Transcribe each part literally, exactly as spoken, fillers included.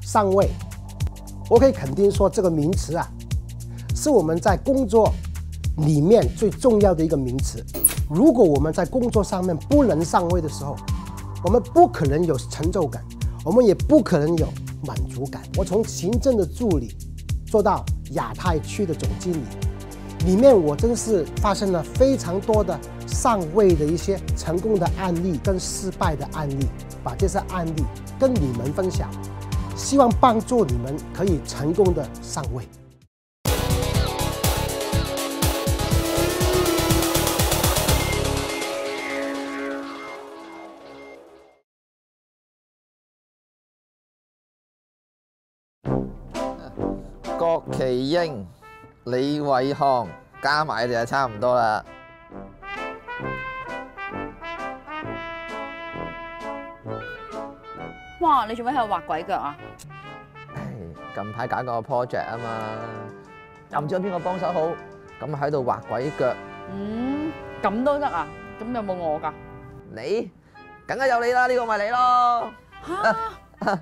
上位，我可以肯定说这个名词啊，是我们在工作里面最重要的一个名词。如果我们在工作上面不能上位的时候，我们不可能有成就感，我们也不可能有满足感。我从行政的助理做到亚太区的总经理，里面我真是发生了非常多的上位的一些成功的案例跟失败的案例，把这些案例跟你们分享，希望帮助你们可以成功的上位。 郭其英、李偉航加埋就差唔多啦。 哇！你做咩喺度畫鬼腳啊？ 近排揀個 project 啊嘛，又唔知有邊個幫手好，咁喺度畫鬼腳。 嗯，咁都得啊？咁有冇我㗎？ 你，梗係有你啦，呢、這個咪你咯。 嚇！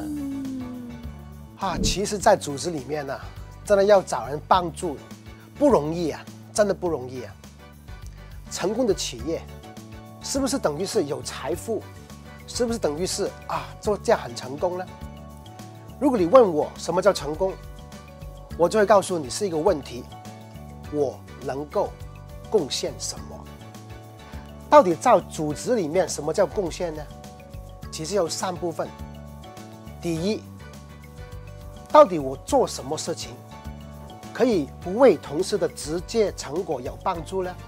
啊，其实，在组织里面呢、啊，真的要找人帮助，不容易啊，真的不容易啊。成功的企业，是不是等于是有财富？是不是等于是啊，做这样很成功呢？如果你问我什么叫成功，我就会告诉你是一个问题：我能够贡献什么？到底在组织里面，什么叫贡献呢？其实有三部分。第一，到底我做什么事情可以为同事的直接成果有帮助呢？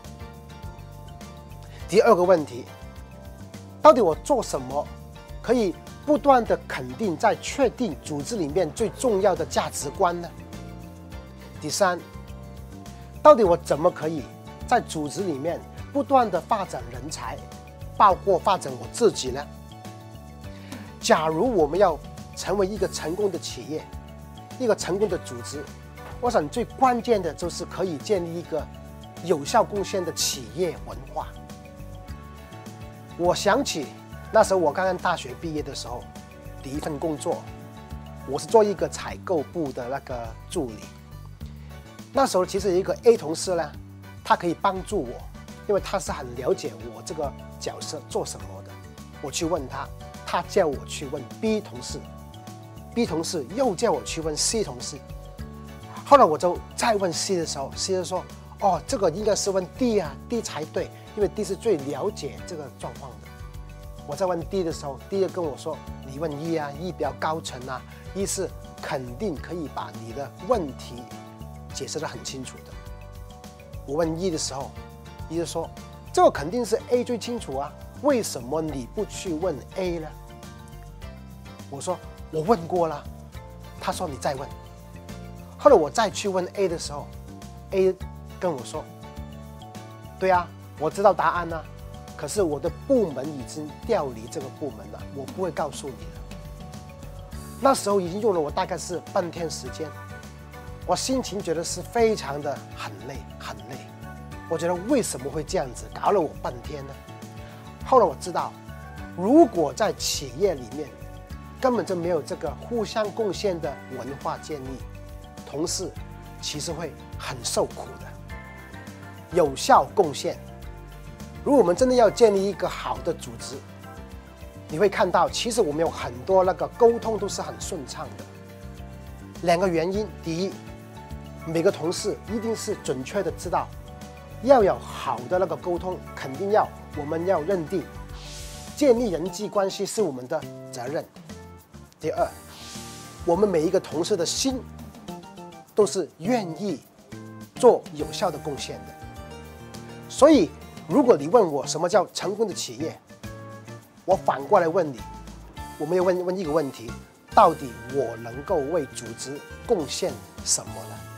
第二个问题，到底我做什么可以不断的肯定在确定组织里面最重要的价值观呢？第三，到底我怎么可以在组织里面不断的发展人才，包括发展我自己呢？假如我们要成为一个成功的企业，一个成功的组织，我想最关键的就是可以建立一个有效贡献的企业文化。我想起那时候我刚刚大学毕业的时候，第一份工作，我是做一个采购部的那个助理。那时候其实有一个 A 同事呢，他可以帮助我，因为他是很了解我这个角色做什么的。我去问他，他叫我去问 B 同事。B 同事又叫我去问 C 同事，后来我就再问 C 的时候 ，C 就说：“哦，这个应该是问 D 啊 ，D 才对，因为 D 是最了解这个状况的。”我在问 D 的时候 ，D 就跟我说：“你问 E 啊 ，E 比较高层啊 ，E 是肯定可以把你的问题解释得很清楚的。”我问 E 的时候 ，E 就说：“这个肯定是 A 最清楚啊，为什么你不去问 A 呢？”我说。我问过了，他说你再问。后来我再去问 A 的时候 ，A 跟我说：“对啊，我知道答案啊，可是我的部门已经调离这个部门了，我不会告诉你的。”那时候已经用了我大概是半天时间，我心情觉得是非常的很累很累。我觉得为什么会这样子，搞了我半天呢？后来我知道，如果在企业里面，根本就没有这个互相贡献的文化建立，同事其实会很受苦的。有效贡献，如果我们真的要建立一个好的组织，你会看到，其实我们有很多那个沟通都是很顺畅的。两个原因，第一，每个同事一定是准确的知道，要有好的那个沟通，肯定要我们要认定，建立人际关系是我们的责任。第二，我们每一个同事的心都是愿意做有效的贡献的。所以，如果你问我什么叫成功的企业，我反过来问你，我们要问问一个问题：到底我能够为组织贡献什么呢？